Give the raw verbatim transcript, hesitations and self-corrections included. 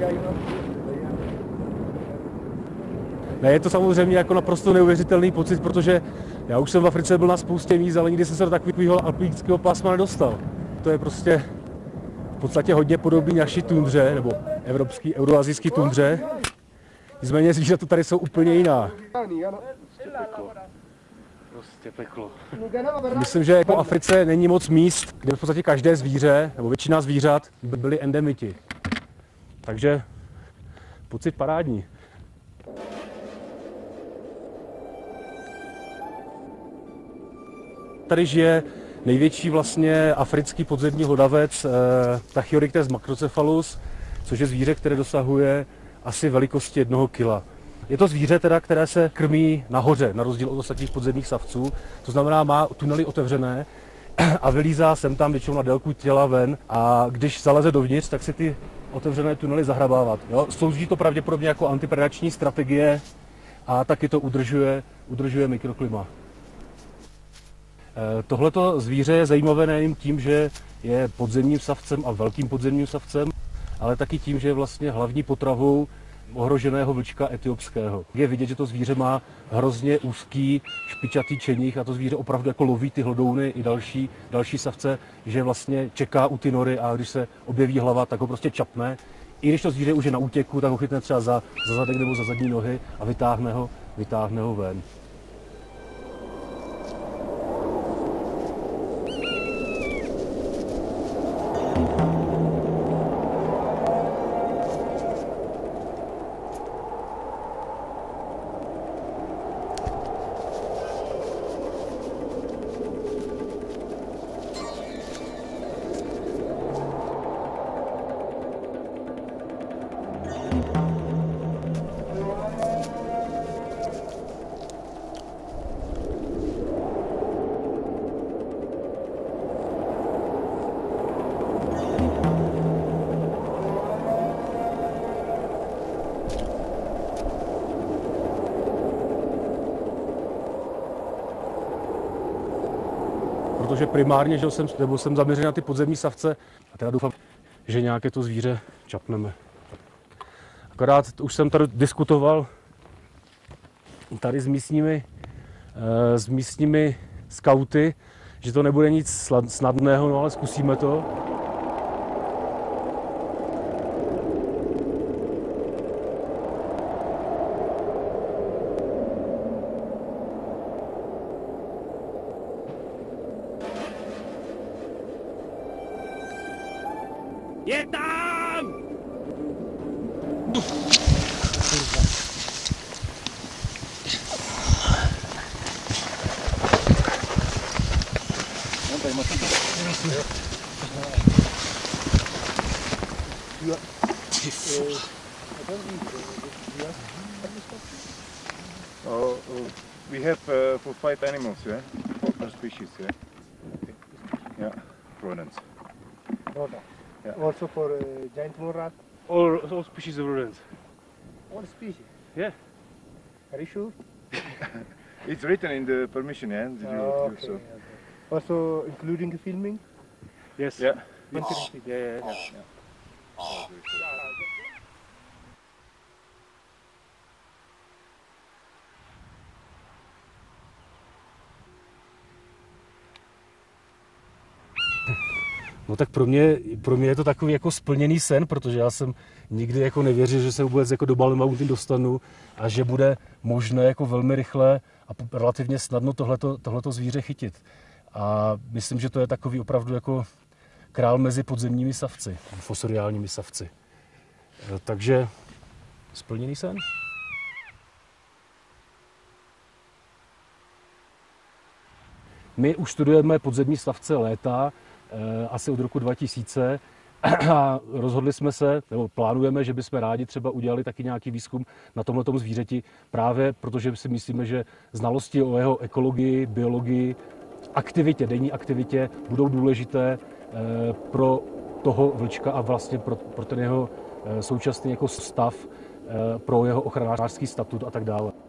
Ne, je to samozřejmě jako naprosto neuvěřitelný pocit, protože já už jsem v Africe byl na spoustě míst, ale nikdy jsem se do takového alpinského pásma nedostal. To je prostě v podstatě hodně podobný naší tundře, nebo evropský, euroazijský tundře. Nicméně zvířata tady jsou úplně jiná. Prostě peklo. Myslím, že po Africe není moc míst, kde v podstatě každé zvíře, nebo většina zvířat, by byly endemiti. Takže pocit parádní. Tady žije největší vlastně africký podzemní hlodavec Tachyorictes macrocephalus, což je zvíře, které dosahuje asi velikosti jednoho kila. Je to zvíře, teda, které se krmí nahoře, na rozdíl od ostatních podzemních savců. To znamená, má tunely otevřené a vylízá sem tam většinou na délku těla ven a když zaleze dovnitř, tak si ty otevřené tunely zahrabávat. Jo? Slouží to pravděpodobně jako antipredační strategie a taky to udržuje, udržuje mikroklima. Tohleto zvíře je zajímavé nejen tím, že je podzemním savcem a velkým podzemním savcem, ale taky tím, že je vlastně hlavní potravou ohroženého vlčka etiopského. Je vidět, že to zvíře má hrozně úzký, špičatý čenich a to zvíře opravdu jako loví ty hlodouny i další, další savce, že vlastně čeká u ty nory a když se objeví hlava, tak ho prostě čapne. I když to zvíře už je na útěku, tak ho chytne třeba za, za zadek nebo za zadní nohy a vytáhne ho, vytáhne ho ven. Protože primárně že jsem, nebo jsem zaměřen na ty podzemní savce a teda doufám, že nějaké to zvíře čapneme. Akorát už jsem tady diskutoval tady s místními, s místními skauty, že to nebude nic snadného, no ale zkusíme to. Je tam! Oh, we have uh, for five animals, yeah? Four species, yeah? Yeah, rodents. Rodent. Yeah. Also for uh, giant mole rat? All, all species of rodents. All species? Yeah. Are you sure? It's written in the permission, yeah? Did you, Oh, you okay, saw? okay. Also including the filming? Yes. Yeah. Yeah, yeah, yeah. Yeah, yeah. No tak pro mě, pro mě je to takový jako splněný sen, protože já jsem nikdy jako nevěřil, že se vůbec jako do Bally Mountain dostanu a že bude možné jako velmi rychle a relativně snadno tohleto, tohleto zvíře chytit. A myslím, že to je takový opravdu jako král mezi podzemními savci, fosoriálními savci. Takže splněný sen. My už studujeme podzemní savce léta, asi od roku dva tisíce a rozhodli jsme se, nebo plánujeme, že bychom rádi třeba udělali taky nějaký výzkum na tomhletom zvířeti, právě protože si myslíme, že znalosti o jeho ekologii, biologii, aktivitě, denní aktivitě budou důležité pro toho vlčka a vlastně pro, pro ten jeho současný jako stav, pro jeho ochranářský statut a tak dále.